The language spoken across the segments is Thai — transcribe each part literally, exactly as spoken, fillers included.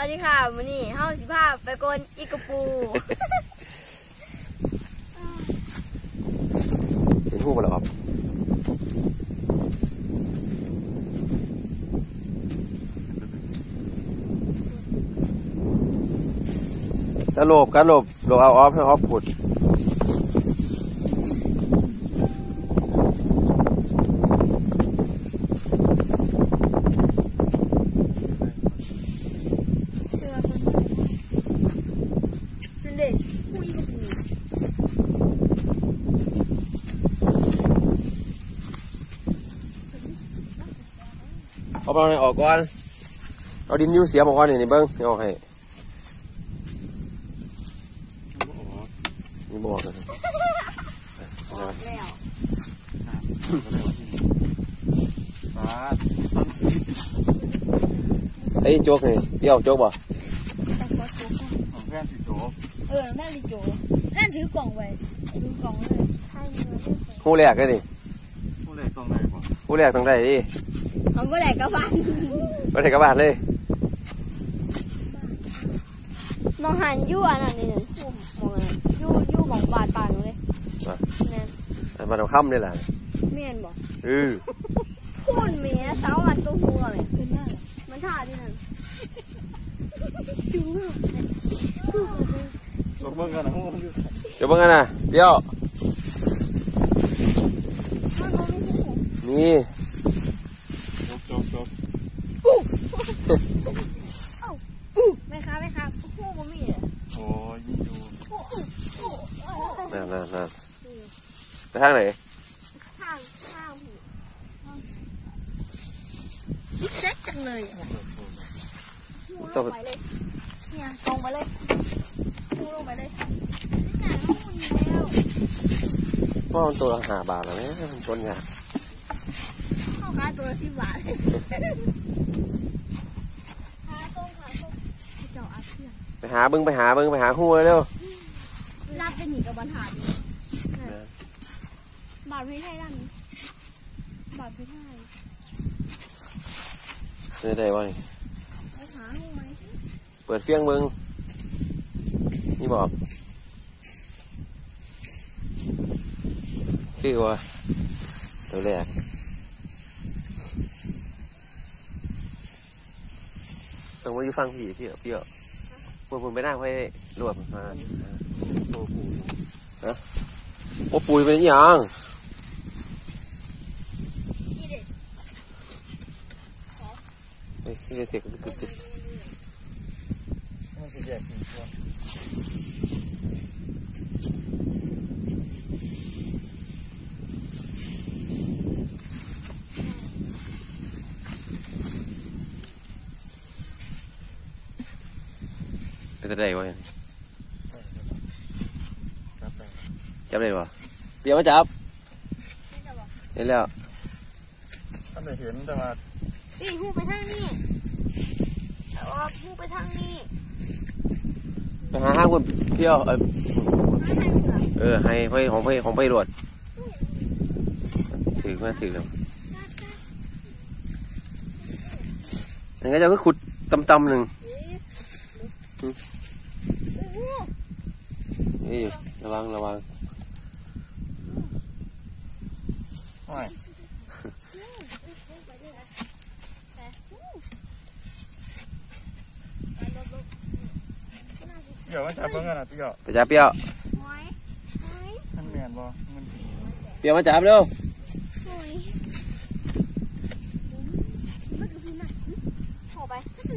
วัสดีค่ะมื้อนี้เฮาสิพาไปโกนอีกระปูเห็นหูมาแล้วครับจะหลบกันหลบหลบเอาออฟให้ออฟขุดเอาไปเอาออกก่อนเอาดินยูเสียบอกว่านี่นี่เบิ้งนี่ออกให้นี่บอกเลยไอ้โจ๊กนี่เปรี้ยวโจ๊กบ่ของแม่ถือโจ๊กเออแม่ถือโจ๊กแม่ถือกล่องไว้ถือกล่องเลยหูแรกเลยนี่หูแรกต้องได้บ่หูแรกต้องได้ดิมันก็แหลกกระบาลก็แหลกกระบาลเลยมองหันยู่อันนั้นนี่มองยู่ยู่มองบาดปานเลยแม่นมันเอาค่ำนี่แหละแม่นบ่เออพูนเมียสาวมันตัวหัวเลยขึ้นมามันท่าที่นั่นจบเบิ่งกันนะเดี๋ยวเบิ่งกันนะเดี๋ยวนี่จบจบไม่ครับไม่ครับพูดก็มีโอ้ยยิ่งดูนั่นนั่นนั่นไปทางไหนทางทางเซ็ตจังเลยตรงไปเลยเนี่ยตรงไปเลยพูดลงไปเลยพ่อตัวละห้าบาทแล้วเนี่ยชนเนี่ยเข้าค้าตัวละสิบบาทไปหาบึ้งไปหาบึ้งไปหาหัวเร็วลาบเป็นหนีกับบรรทัดบาทไม่ใช่ด้านนี้บาทไม่ใช่ได้ได้วะนี่ไปหาหัวไหมเปิดเฟี้ยงบึ้งนี่บอกคือว่าตัวแรกต้องมาอยู่ฟังผีเพี่ยวเพี่ยวปุ่นปุ่นไปหน้าให้รวบมาโอ้ปูฮะโอ้ปุยเป็นยังเฮ้ยนี่เสียงกึกกึกจะได้วะจับได้ปะเดี๋ยวมาจับเห็นแล้วท่านได้เห็นแต่ว่าอีหูไปทางนี้แต่ว่าหูไปทางนี้ไปหาห้างคนเที่ยวเออเออให้ไปของไปของไปรวดถือมาถือแล้วอย่างงี้จะก็ขุดตำๆหนึ่งนี่ระวังระวังเดี๋ยวมันจับเบิ่งกันนะพี่เจ้าไปจับเปี้ยวท่านแม่นบ่มันเปี้ยวมาจับเร็วขอไป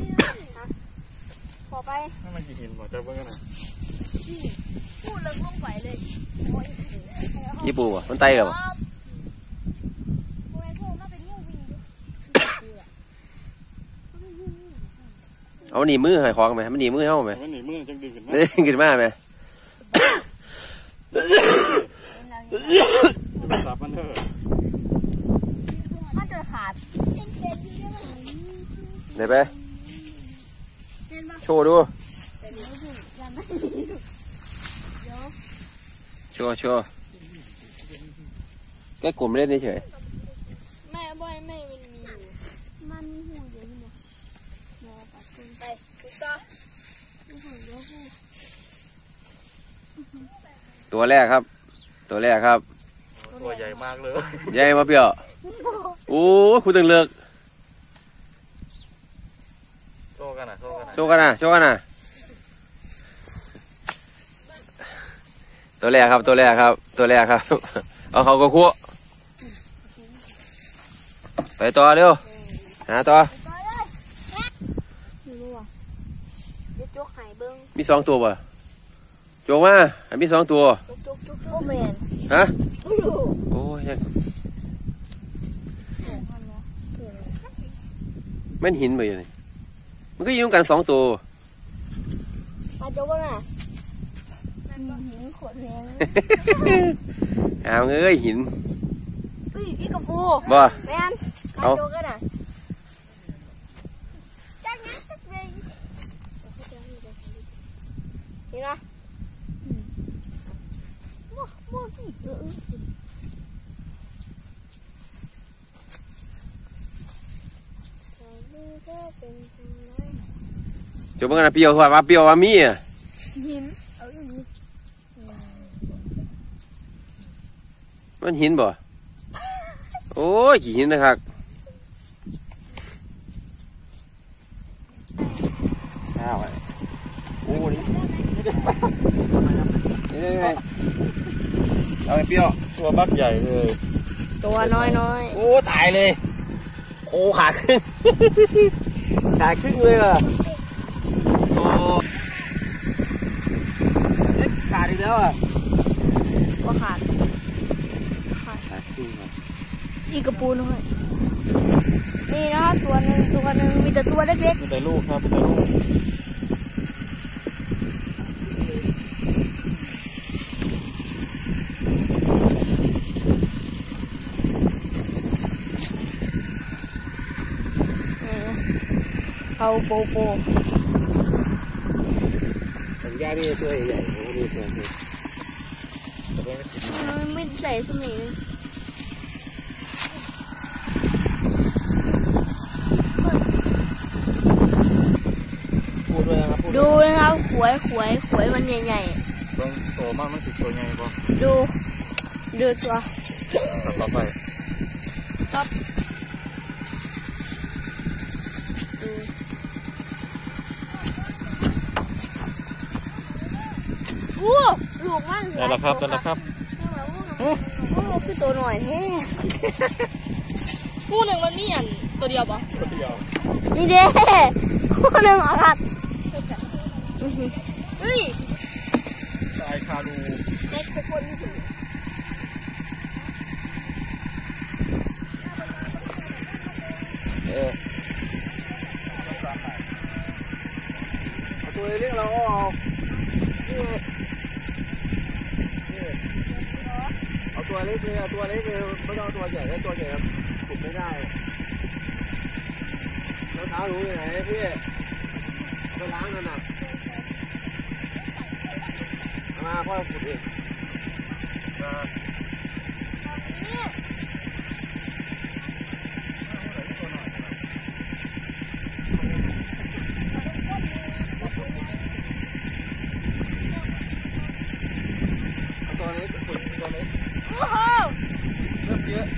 ขอไปให้มันกี่หินบ่จับเบิ่งกันนะพูดเลิกลงไปเลยญี่ปุ่นอ่ะมันไตกับเอาหนีมือหายคล้องไหมมันหนีมือเข้าไหมมันหนีมือจังดึงขึ้นมาดึงขึ้นมาไหมสับมันเถอะมันจะขาดไหนไปโชว์ดูโชว์โชว์แค่กลุ่มเล่นเฉยแม่บ่อยแม่มันมีมันมีหูเยอะมั้ยไปไปตัวแรกครับตัวแรกครับตัวใหญ่มากเลยใหญ่มาเปรี้ยวโอ้คุณตึงเลือกโชว์กันนะโชว์กันนะโชว์กันนะโชว์กันนะตัวแรกครับตัวแรกครับตัวแรกครับเอาเขาก็คั่วไปต่อเร็วหาต่อมีสองตัวป่ะโจกมามีสองตัวฮะโอ้ยมันหินไปยังไงมันก็อยู่กันสองตัวมาโจกน่ะหินขดแรงอ้าวเอ้ยหินอุ้ยพี่กระปูบ่แมนมาโจกน่ะจักงั้นจักเรงนี่นะมั่วมั่วพี่เออจบกันนะเปียวว่าเปียวว่ามีอ่ะหินเอาอีกมันหินบ่โอ้ยกี่หินนะครับอ้าวโอ้นี่นี่ไงเอาไอ้เปียวตัวบักใหญ่เลยตัวน้อยน้อยโอ้ตายเลยโอ้ขาครึ่งขาครึ่งเลยอ่ะโอ้ขาดอีกแล้วอ่ะก็ขาดขาดขาดครึ่งครับอีกระปูน้อยนี่นะตัวหนึ่งตัวหนึ่งมีแต่ตัวเล็กๆมีแต่ลูกครับมีแต่ลูกเอาโปโปสัญญาพี่ตัวใหญ่ๆมีตัวนี้ไม่ใส่สมัยพูดด้วยนะครับดูนะครับขวยขวยขวยมันใหญ่ๆต้องโตมากมันสิตัวใหญ่ป่ะดูดูตัวต่อไปครับโอ้ลูกมันนั่นแหละครับนั่นแหละครับโอ้คือตัวหน่อยแท้คู่หนึ่งมันมีอันตัวเดียวปะตัวเดียวนี่เด้คู่หนึ่งเหรอครับเฮ้ยตายคารูเด็กทุกคนถึงเออเอาตัวเล็กเราออกเอาตัวเล็กเลยเอาตัวเล็กเลยไม่ต้องเอาตัวใหญ่แล้วตัวใหญ่ขุดไม่ได้รองเท้าหนูอยู่ไหนพี่ไปล้างกันนะมาพ่อขุดดิมาตัวเล็กขุดตัวเล็กโอ้โหเริ่มเยอะ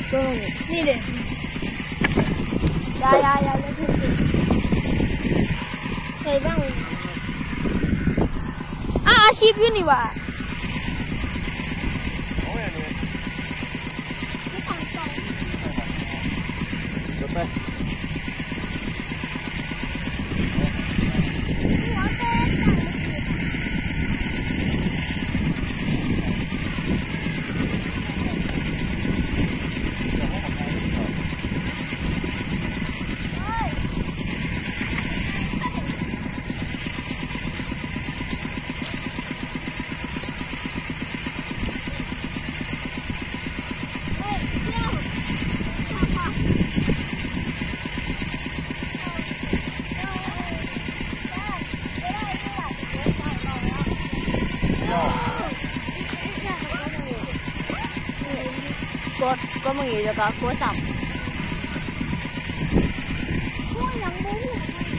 ก็นี่เด็กยายายายาที่สิใครบ้างอ่ะอาชีพอยู่นี่วะไปกดก็มึงอีกแล้วก็กดสับกูยังไม่รู้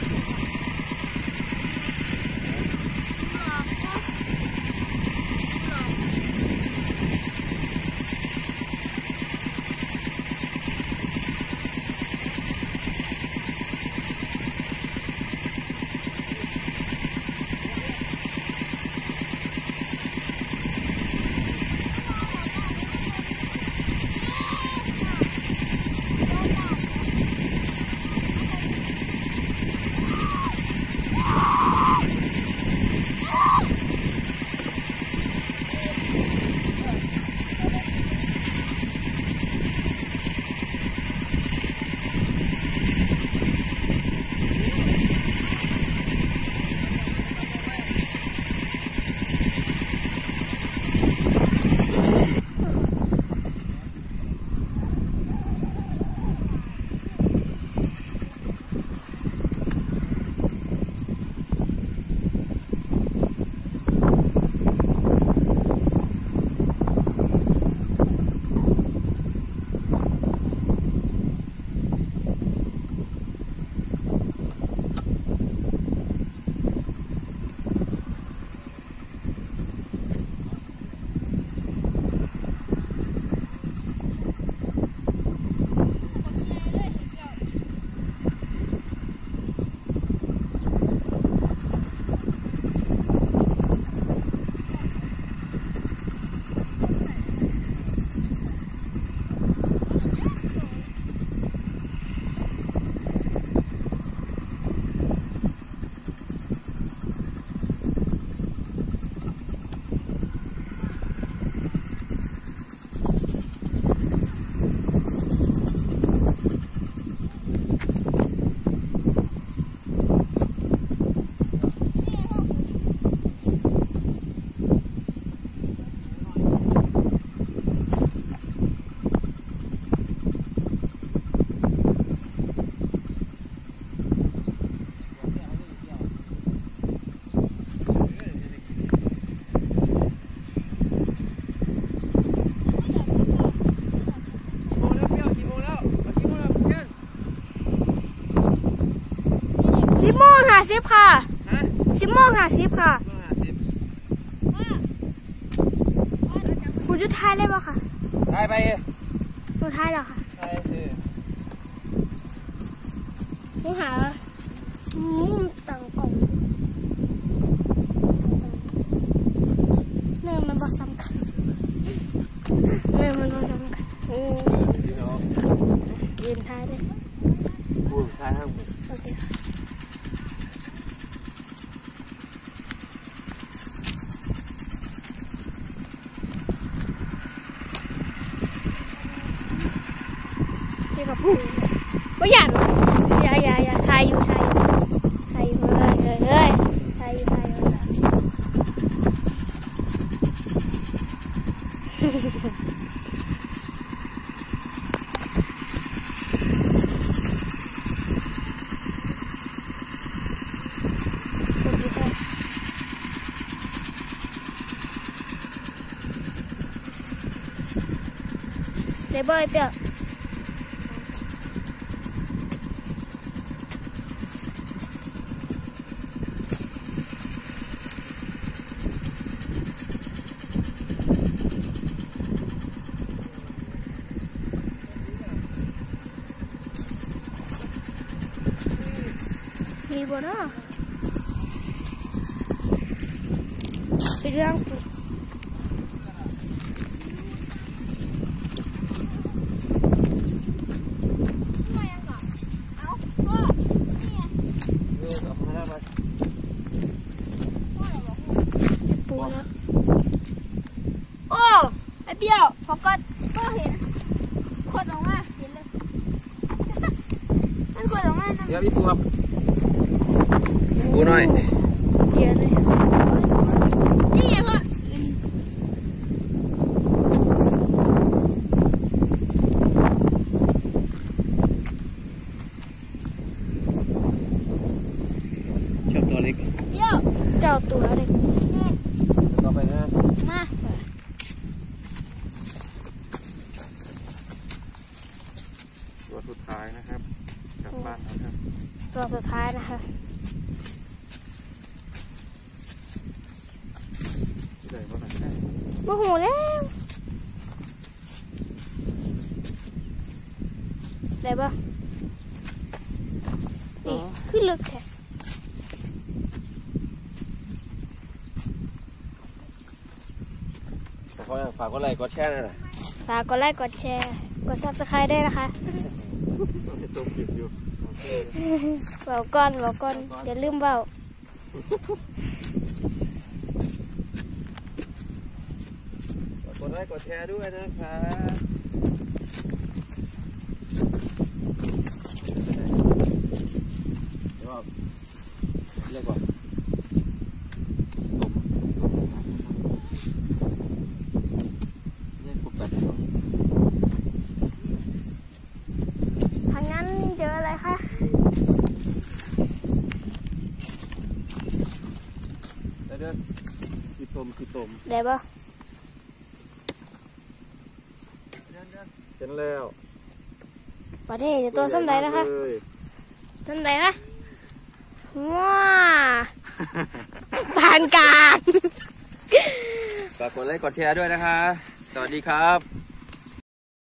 สิบโมงห้าสิบค่ะสิบโมงห้าสิบค่ะคุณจะทายเลยป่ะค่ะทายไปคุณทายเหรอค่ะทายสิคุณหามุมต่างกล่องเนื้อมันบอสำคัญเนื้อมันบอสำคัญยืนทายเลยกูทายห้างโอเคก็อย่าอย่าอย่าอย่าทายอยู่ทายอยู่ทายอยู่เลยเลยเลยทายอยู่ทายอยู่เดี๋ยวเบย์เปียกเมีบ่เนาะไปเรื่องปูปูแล้วโอ้ไอเปรี้ยวพอก็ก็เห็นขวดออกมาเห็นเลยมันขวดออกมาเดี๋ยวพี่ปูครับปูหน่อยเดี๋ยวเลยนี่ไงพ่อชอบตัวเล็กเดี๋ยวเจ้าตัวเล็กนี่ต่อไปนะมาตัวสุดท้ายนะครับกลับบ้านนะครับตัวสุดท้ายนะคะที่ไหนบ้างนะโมโหแล้วได้ปะนี่ขึ้นลึกแท้ขอฝากกดไลค์กดแชร์หน่อยฝากกดไลค์กดแชร์กดซับสไครต์ด้วยนะคะตัวปิดอยู่เบาก้อนเบาก้อนอย่าลืมเบากดไลค์กดแชร์ด้วยนะครับเดี๋ยวเรียกว่าตบเรียกปุ๊บแบบทางนั้นเจออะไรคะได้เด้อคือตมคือตมได้ปะเห็นแล้วประเทศจะตัวส้มใดนะคะส้มใดคะว้าปานกลางฝากกดไลค์กดแชร์ด้วยนะคะ สวัสดีครับ